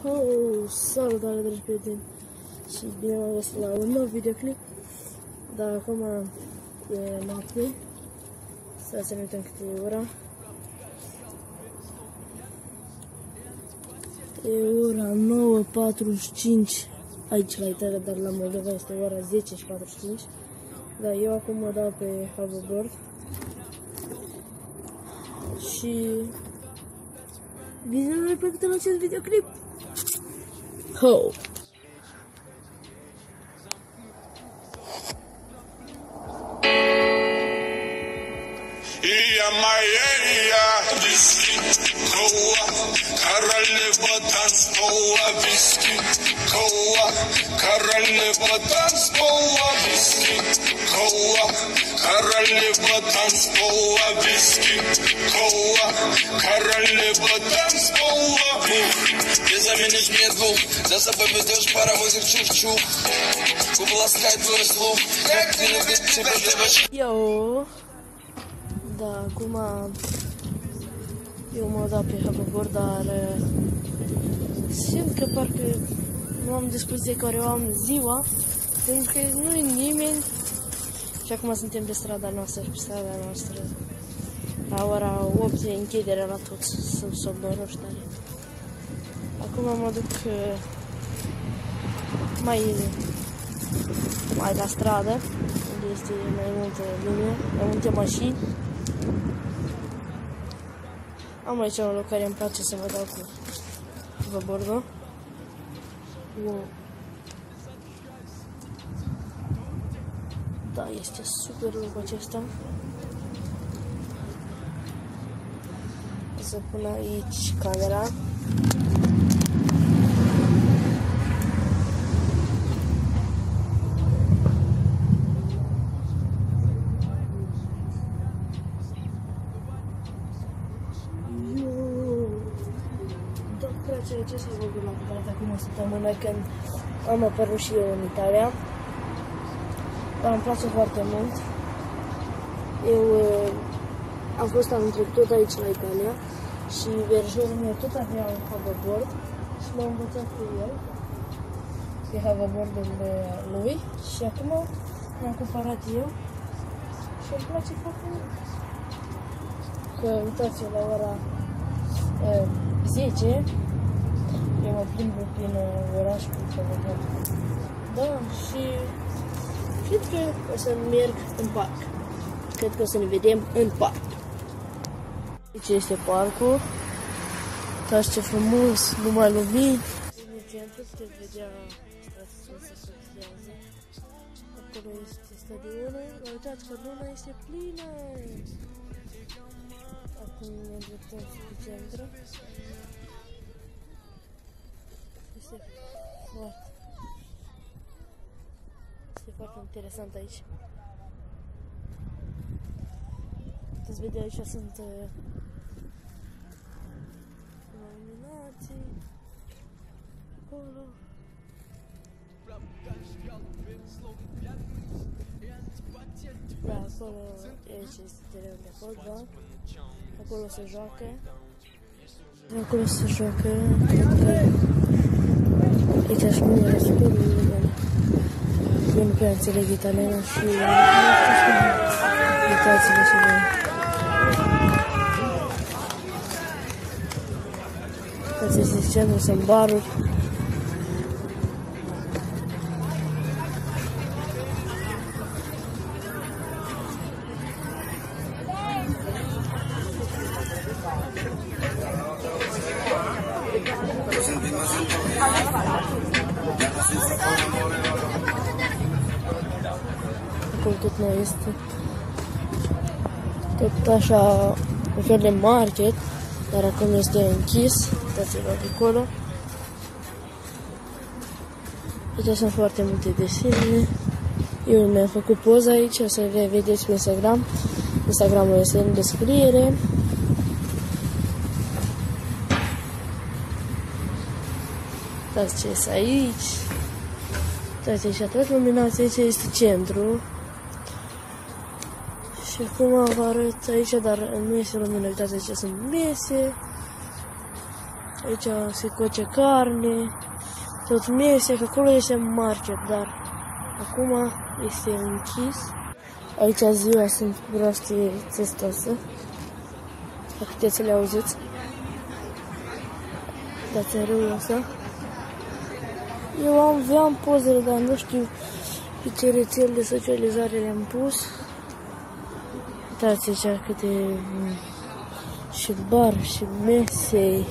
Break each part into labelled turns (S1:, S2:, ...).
S1: Salutare, dragi prieteni, și bine m-am găsit la un nou videoclip. Dar acum e noapte. Să ne uităm câte e ora. E ora 9:45 aici la Italia, dar la Moldova este ora 10:45. Dar eu acum mă dau pe hoverboard și bine m-am plăcut în acest videoclip. Ho!
S2: Заменишь мне двух, за собой ведешь паровозик чух-чух. Полоскай твой слух, как ты любишь тебя девочка.
S1: Eu, da, acum eu mă dau pe hoverboard, dar simt că parcă nu am discuție care o am ziua, pentru că nu e nimeni. Și acum suntem pe strada noastră, la ora 8 e închiderea la toți, sunt somnoroși tare. Acum mă duc mai la stradă, unde este mai multă lume, mai multe mașini. Am aici un loc care îmi place să mă dau cu hoverboard-ul. Wow. Da, este super locul acesta. O să pun aici camera. Ce s-a vorbit la Italia acum o săptămână când am apărut și eu în Italia. Dar îmi place foarte mult. Eu am fost anul trecut aici la Italia și verjorul meu tot avea un hoverboard și m-am învățat cu el pe hoverboardul lui și acum m-am cumpărat eu și îmi place foarte mult. Că uitați, la ora 10 eu mă plimb prin oraș cu hoverboard. Da, și cred că o să merg în parc. Cred că o să ne vedem în parc. Aici este parcul. Uitați ce frumos, numai lumini. În centru puteți vedea stațiunea se sortează. Acolo este stadionul. Uitați că luna este plină. Acum ne îndreptăm spre centru. Este foarte interesant aici. Puteți vedea, aici sunt iluminații. Acolo. Da, acolo, aici este terenul de fotbal. Acolo se joacă. Acolo se joacă, cred că aici aș mâine super bine. Eu nu prea înțeleg italiană și uitați-vă și voi. Uitați, este centru, sunt baruri. Acolo tot nou este tot așa un fel de market, dar acum este închis. Uitați-vă acolo. Aici sunt foarte multe desene. Eu mi-am făcut poza aici, o să le vedeți pe Instagram. Instagramul este în descriere. Uitați ce este aici. Uitați aici, toată luminația, aici este centru. Și acum vă arăt aici, dar nu este lumină, uitați aici sunt mese. Aici se coce carne, tot mese, că acolo este market, dar acum este închis. Aici ziua sunt proaste testoase, dacă puteți să le auziți. Dați în râul ăsta. Eu aveam pozele, dar nu știu pe ce rețel de socializare le-am pus. Uitați aici câte și bar și mese.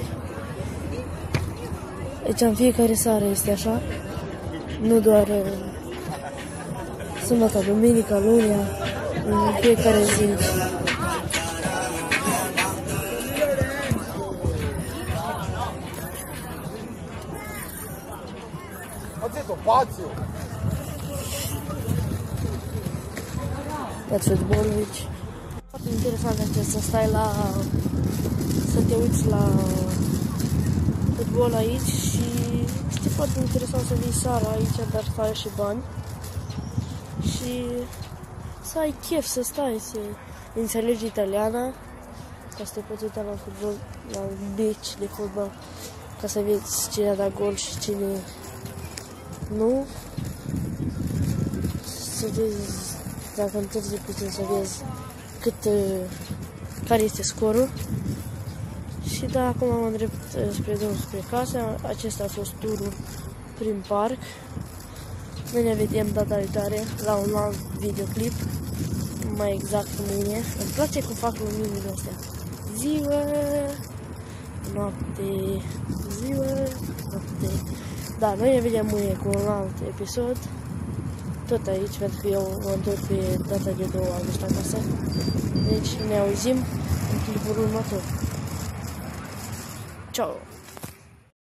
S1: Aici în fiecare seară este așa. Nu doar sâmbătă, duminica, lunea, în fiecare zi. Dați fotbalul aici. Foarte interesant este să stai să te uiți la fotbal aici și este foarte interesant să vii seara aici, dar să ai și bani și să ai chef să stai, să înțelegi italiana, ca să te poți uita la fotbal, la un meci de fotbal, ca să vezi cine a dat gol și cine nu. Să vezi, dacă întârzi puțin, să vezi care este scorul. Și da, acum am îndrept spre drum spre casă. Acesta a fost turul prin parc. Noi ne vedem data viitoare la un alt videoclip, mai exact mâine. Îmi place cum fac luminile astea. Ziua, noapte, ziua, noapte. Da, noi ne vedem mâine cu un alt episod. Tot aici, pentru că eu mă întorc pe data de 2 august acasă. Deci ne auzim în clipul următor. Ciao!